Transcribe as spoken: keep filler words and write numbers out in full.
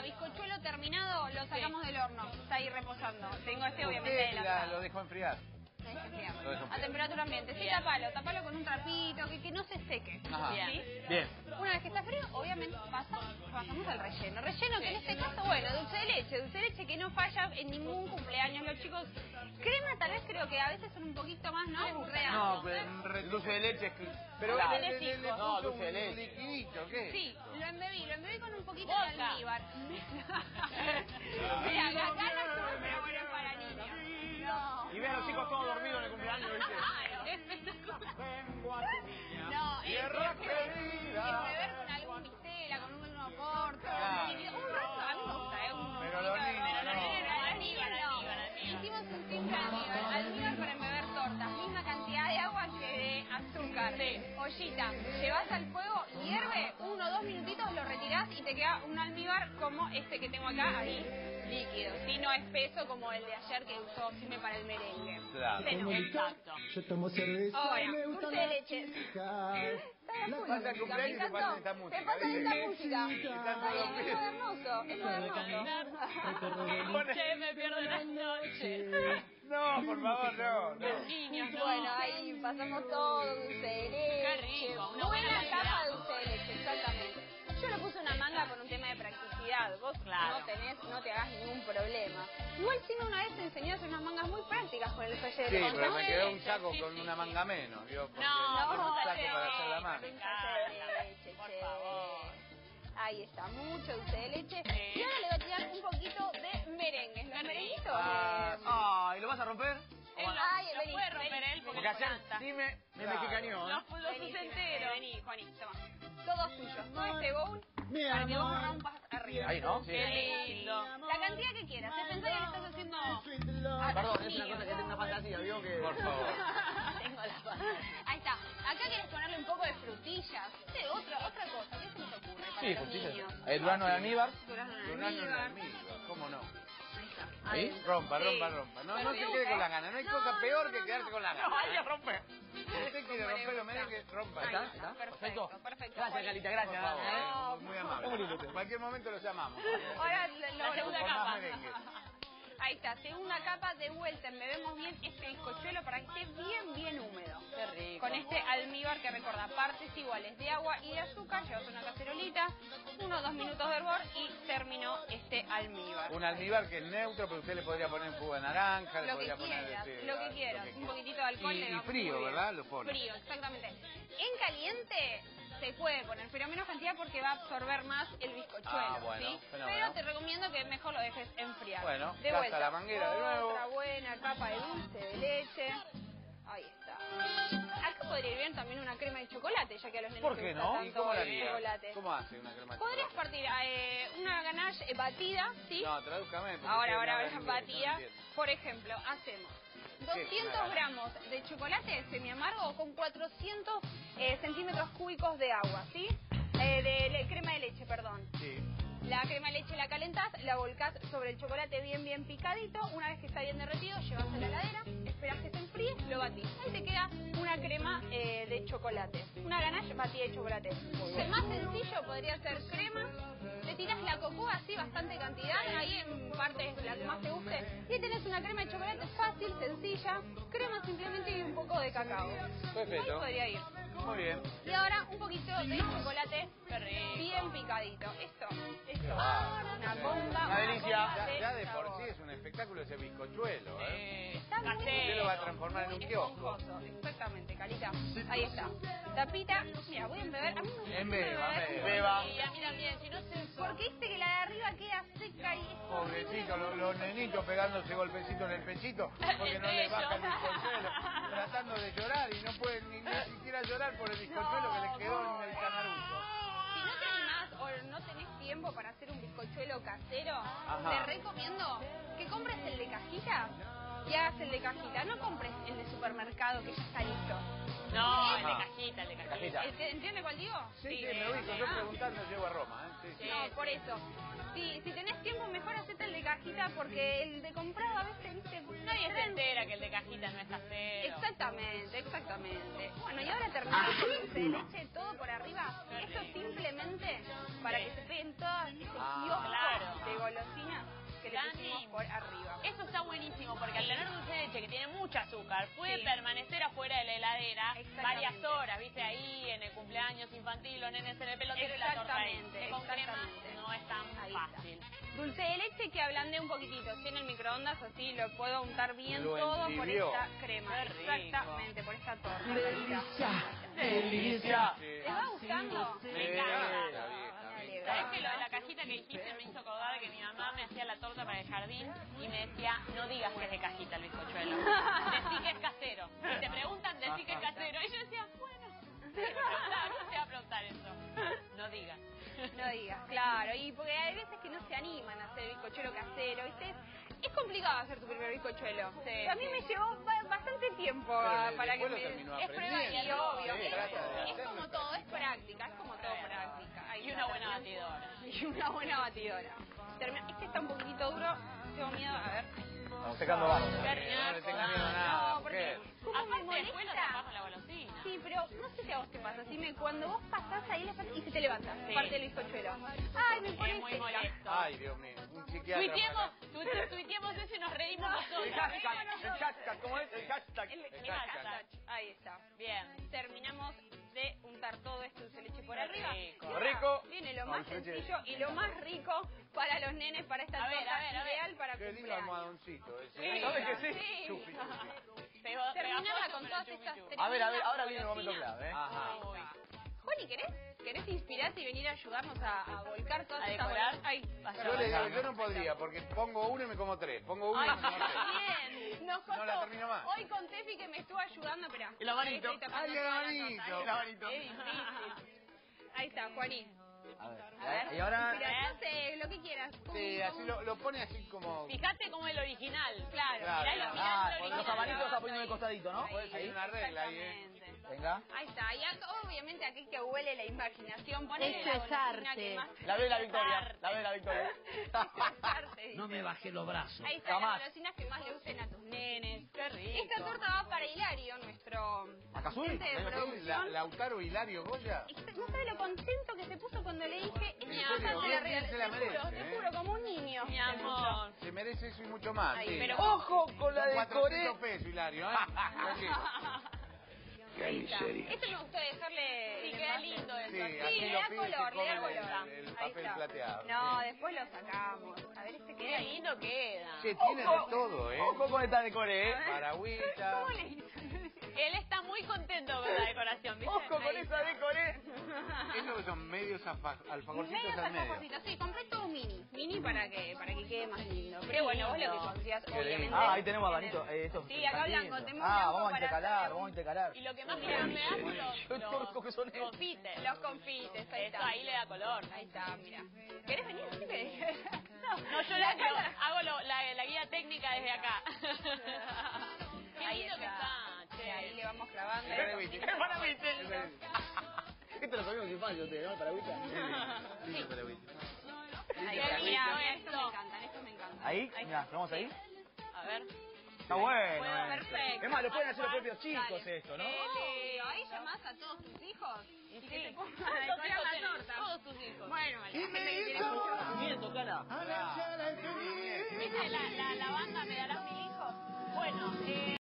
bizcochuelo terminado, lo sacamos sí. del horno. Está ahí reposando. Tengo este obviamente de la, la Lo dejo enfriar. A temperatura ambiente. Sí, tapalo, tapalo con un trapito, que, que no se seque. Ajá. ¿Sí? Bien. Una vez que está frío, obviamente pasa, pasamos al relleno. Relleno que en este caso, bueno, dulce de leche. Dulce de leche que no falla en ningún cumpleaños. Los chicos, crema tal vez creo que a veces son un poquito más, ¿no? Real. No, pero dulce de leche es que... Pero claro. le, le, le, le no, dulce de leche. liquidito, ¿qué? Sí, lo embebí, lo embebí con un poquito Boca. de almíbar. Mira, acá no son, pero bueno, es para niños. No. Y ve a los chicos todos dormidos en el cumpleaños, ¿viste? No, es Tierra querida. beber con algún mistela, con un uno corto. Claro. Un rato, a mí me gusta, ¿eh? Un Pero los niños pero no. los niños no. Hicimos un simple almíbar. Almíbar para embeber tortas. Misma cantidad de agua que de azúcar. Sí. Ollita, llevas al fuego, hierve, uno o dos minutitos, lo retirás y te queda un almíbar como este que tengo acá, ahí. Líquido, si no espeso como el de ayer que usó Sime para el merengue. Claro. Bueno, exacto. Yo tomo cerveza. Ahora, me gusta dulce de la leche. chica. Está pasa el cumpleaños y se pasa esta música. Se pasa esta música. Está Es hermoso, es hermoso. Che, me pierdo la noche. No, por favor, no. no. Niños, no. Bueno, ahí pasamos todo, dulce de leche. Qué rico, una Buena buena capa de idea. dulce de leche, exactamente. Yo le puse una manga por un tema de practicidad. Vos Claro. no tenés, no te hagas ningún problema. Igual Sime una vez te enseñó a hacer unas mangas muy prácticas con el fuelle de Sí, leche. pero me quedó un Sí, saco sí, con sí. una manga menos, ¿vio? Porque No, no, un no, saco sí, para hacer la manga. Un fuelle de leche, Por che. favor. Ahí está, mucho dulce de leche. Sí. Y ahora le voy a tirar un poquito de merengues. ¿Los merenguitos? Ah, Eh, Ah, ¿y lo vas a romper? Él Ay, lo, lo vení, puede romper vení. él porque, Porque ayer planta. sí me, me Claro. mexicaneó, ¿eh? Los los Vení, puse Sime, enteros. Vení, Juani, toma. Todo suyo. Todo este bowl Mi para que vos amor. rompas arriba. Ahí, ¿no? Sí. Qué lindo. La cantidad que quieras. Te pensás que le estás haciendo... Ah, perdón, es una cosa que tengo una fantasía, ¿vio? Que... Por favor. Tengo la fantasía. Ahí está. Acá quieres ponerle un poco de frutillas. Sí, otra, otra cosa. ¿Qué se les ocurre para Sí, los frutillas. niños? El durazno de almíbar. Durazno de Durazno en almíbar. almíbar, ¿cómo no? Ahí está. ¿Ahí? Rompa, Sí. rompa, rompa. No, Pero no me se gusta, quede con ¿eh? la gana. No hay No, cosa no, peor no, que no, quedarse no. con la No, gana. hay que romper. Usted quiere romper los merengues, rompa. Ahí ¿Está? está, ¿Está? perfecto, perfecto. Gracias, Calita, Por gracias. favor, ¿eh? No, muy amable. En cualquier momento lo llamamos. Ahora lo, La segunda Con más capa. merengue. Ahí está, segunda capa de vuelta, embebemos bien este bizcochuelo para que esté bien, bien húmedo. Qué rico. Con este almíbar que recuerda partes iguales de agua y de azúcar, llevas una cacerolita, unos dos minutos de hervor y terminó este almíbar. Un almíbar que es neutro, pero usted le podría poner jugo de naranja, le Lo que podría poner... quieras, sí, lo que quieras, un poquitito de alcohol. Y, le y va frío, muy bien. ¿verdad? Lo pone. Frío, exactamente. En caliente se puede poner, pero menos cantidad porque va a absorber más el bizcochuelo, Ah, bueno, ¿sí? fenómeno. Pero te recomiendo que mejor lo dejes enfriar. Bueno, de gasta vuelta. la manguera de nuevo. Otra buena capa de dulce de leche. Ahí está. Acá podría ir bien también una crema de chocolate, ya que a los nenes ¿Por les qué gusta no? tanto ¿Y cómo la el haría? chocolate. ¿Cómo hace una crema de Podrías chocolate? partir eh, una ganache eh, batida, ¿sí? No, tradúzcame. porque Ahora, usted ahora, no ahora, habla inglés, batida. no entiendo. Por ejemplo, hacemos ¿Qué? doscientos Una gramos de chocolate semi-amargo con cuatrocientos eh, centímetros cúbicos de agua, ¿sí? Eh, de le- crema de leche, perdón. Sí. La crema de leche la calentás, la volcás sobre el chocolate bien, bien picadito. Una vez que está bien derretido, llevas a la heladera, esperás que se enfríe, lo batís. Ahí te queda una crema eh, de chocolate. Una ganache batida de chocolate. El más sencillo podría ser crema. Le tirás la cocoa así, bastante cantidad, ahí en partes la que más te guste. Y ahí tenés una crema de chocolate fácil, sencilla. Crema simplemente y un poco de cacao. Perfecto. Ahí podría ir. Muy bien. Y ahora un poquito de chocolate bien picadito. Esto, esto va a una bomba. Una delicia. Ya, ya de sabor. por sí es un espectáculo ese bizcochuelo, ¿eh? Eh, Está muy Usted lo va a transformar en un muy kiosco. esponjoso. Exactamente, Calita. Ahí está. Tapita. Mira, voy a embeber. A mí me gusta En beba, embeber. beba. Beba. Y a mí también, si no se... Porque viste que la de arriba queda seca y es Pobrecito, los, los nenitos pegándose golpecito en el pechito porque no le baja el bizcochuelo, tratando de llorar y no pueden ni, ni siquiera llorar por el bizcochuelo que les quedó en el canaruto. Si no te animás o no tenés tiempo para hacer un bizcochuelo casero, Ajá. te recomiendo que compres el de cajita y hagas el de cajita. No compres el de supermercado que ya está listo. No, el de Ajá. cajita, el de Cajita. cajita. ¿El que- ¿Entiende cuál digo? Sí, sí, Sí, me ubico, sí, yo ah. preguntando llego a Roma, ¿eh? Sí, sí. No, por eso. Si, si tenés tiempo, mejor hacete el de cajita porque el de comprado a veces, viste, Nadie se entera que el de cajita no es casero. Exactamente, exactamente. Bueno, y ahora terminamos con dulce de leche todo por arriba. Esto simplemente para que se peguen todas ese Ah, kiosco claro. le pusimos por arriba. Eso está buenísimo porque al tener dulce de leche que tiene mucho azúcar, puede Sí. permanecer afuera de la heladera Exactamente. varias horas, viste, ahí en el cumpleaños infantil, los nenes en el pelotero y la torta ahí. Exactamente, Que con crema exactamente. no es tan Ahí está. fácil. Dulce de leche que ablandé un poquitito, si en el microondas así lo puedo untar bien Lo todo por entibió. esta crema. Qué rico. Exactamente, por esta torta. Delicia. ¿Les va gustando? Me encanta. Me alegro. ¿Sabés que lo de la cajita que dijiste me hizo acordar que mi mamá me hacía la torta para el jardín y me decía, no digas que es de cajita el bizcochuelo, decí que es casero. Si te preguntan, decí que es casero. Y yo decía, bueno, si me preguntaban, ¿cómo te va a preguntar eso? No digas. No digas, claro, y porque hay veces que no se animan a hacer bizcochuelo casero, ¿viste? Es complicado hacer tu primer bizcochuelo. Sí, a mí sí. me llevó ba- bastante tiempo Pero ah, de- para que después lo me... terminó Es prueba y aprendiendo. obvio. Sí, es, trata de es hacerlo como todo, es práctica, es como todo práctica. Ahí Y está, una buena terminó. batidora. Y una buena batidora. Termina- Este está un poquitito duro, tengo miedo, a ver. Estamos secando barro. Qué No le rico. tenga miedo a nada, No, porque... mujer. ¿Cómo me Aparte después lo molesta? tapás con la golosina. Sí, pero no sé si a vos te pasa. Si me, cuando vos pasás ahí la parte y se te levanta, Sí. parte del bizcochuelo. Ay, me pone Es muy seca. molesto. Ay, Dios mío, un psiquiatra. Tuiteemos, para- tu- tuiteemos eso y nos reímos nosotros. El hashtag, el hashtag, ¿cómo es? El hashtag. El, el El hashtag. hashtag. Ahí está. Bien. Terminamos de untar todo esto dulce de leche por Qué arriba. rico. Y ahora Rico. Viene lo No, más dulce de leche. sencillo y lo más rico para los nenes, para esta A ver, torta a ver, a ver. ideal para Qué lindo cumpleaños. almohadoncito ese. Sí. ¿Sabes que sí? Sí. Chupi, chupi. Pegó- Terminarla pegajoso, con pero todas chupi, estas chupi. A ver, a ver, tremendas ahora viene el momento golosinas. clave, ¿eh? Ajá. Uy. Juani, ¿querés? ¿Querés inspirarte y venir a ayudarnos a, a volcar todas ¿A estas decorar? golosinas? Ay, Yo le digo, yo no podría, porque pongo uno y me como tres. Pongo uno y me como tres. Bien, nos No la costó. termino más. Hoy con Tefi que me estuvo ayudando, pero El abanito. Estoy tapando Ay, el toda la abanito. torta. El abanito. Es difícil. Ahí está, Juaní. A ver. A ver. Y ahora... Mira, no sé, lo que quieras. Sí, así lo, lo pone así como... Fíjate como el original. Claro, Claro, Mirá, claro. mirá Ah, el los original. abanitos los vas poniendo de costadito, ¿no? Puede ser una regla ahí, ¿eh? Exactamente. Venga. Ahí está, y acá, obviamente aquí que huele la imaginación. Ponele Esto la es golosina arte. que más... La ve la victoria. La ve la victoria. Esto es arte, dice. No me bajé los brazos. Ahí está, Jamás. las golosinas que más le gusten a tus nenes. Qué rico. Esta torta va para Hilario, nuestro ¿Acazul? agente de ¿La- La, producción. Lautaro Hilario Goya. Y No sabe lo contento que se puso cuando le dije, ¿En mi serio? mamá te la Bien, regalé. bien se la Te merece, juro, te ¿eh? juro, como un niño. Mi se amor. Se merece eso y mucho más. Ay, sí. pero- ¡Ojo con la Son de Coré! cuatrocientos pesos, Hilario, ¿eh? Tranquilo. puso. Ahí está. Esto me gustó dejarle... Sí, el queda envase. lindo eso. Sí, Sí, así le lo da pide, color, se le da come color. el, el Ahí papel está. plateado. No, sí. después lo sacamos. A ver, este Qué queda. lindo queda. Che, tiene de todo, ¿eh? Ojo con esta de Coré, ¿eh? Paragüita. ¿Cómo le hizo? Él está muy contento con la decoración, ¿viste? Ojo con Ahí esa de Coré. Eso que son medios alfa- alfajorcitos Medios al medio. alfajorcitos, sí, compré todo mini. Mini para que, para que quede más lindo. Pero bueno, vos lo que consigas, Qué obviamente. lindo. Ah, ahí tenemos abanito. Eh, estos Sí, acá están blanco, lindos. tenemos Ah, blanco vamos a para intercalar, hacer vamos a intercalar. Y lo que más me da me da son los, Qué torco que son los estos. confites. Los confites, ahí Eso está. ahí le da color. Ahí está, mira. ¿Querés venir? Sí, querés. No, No, yo la, yo hago lo- la, la guía técnica desde acá. Qué Ahí lindo que está, che. Ahí le vamos clavando. Paragüita. ¡Es para viste! Esto lo comimos infancia ustedes, ¿no? Paragüita. Lindo paragüita. Ahí, Qué mira, lindo mira, esto. estos me encantan, estos me encantan. Ahí, mira, ¿vamos ahí? A ver. Está bueno. Puedo, eh. perfecto. Es más, lo pueden hacer los propios chicos Dale. esto, ¿no? Eh, ahí llamás a todos tus hijos y, que te pongan a ¿Cuántos decorar hijos la tenés? torta. Todos tus hijos. Bueno, la Y gente me que quiere hizo- mucho. Nieto, Cana. Hola. ¿Viste la, la, la banda me dará mil hijos? Bueno, eh...